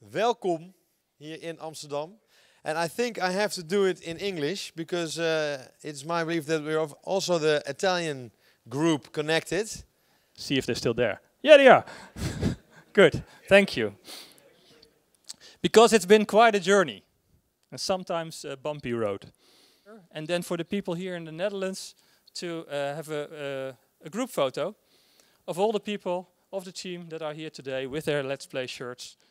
welkom hier in Amsterdam. And I think I have to do it in English because it's my belief that we're also the Italian group connected. See if they're still there. Yeah, they are. Good, thank you. Because it's been quite a journey, and sometimes a bumpy road. And then for the people here in the Netherlands to have a group photo of all the people of the team that are here today with their Let's Play shirts.